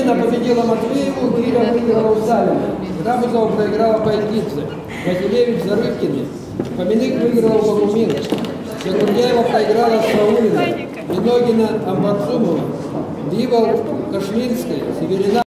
Нина победила Матвееву, Гиля выиграла Усталина. Рабузова проиграла Пайкидзе. Василевич Зарыбкине. Фоминых выиграла Богумин. Секурдяева проиграла Саулина. Миногина Амбацумова. Дибал Кашлинская. Северина.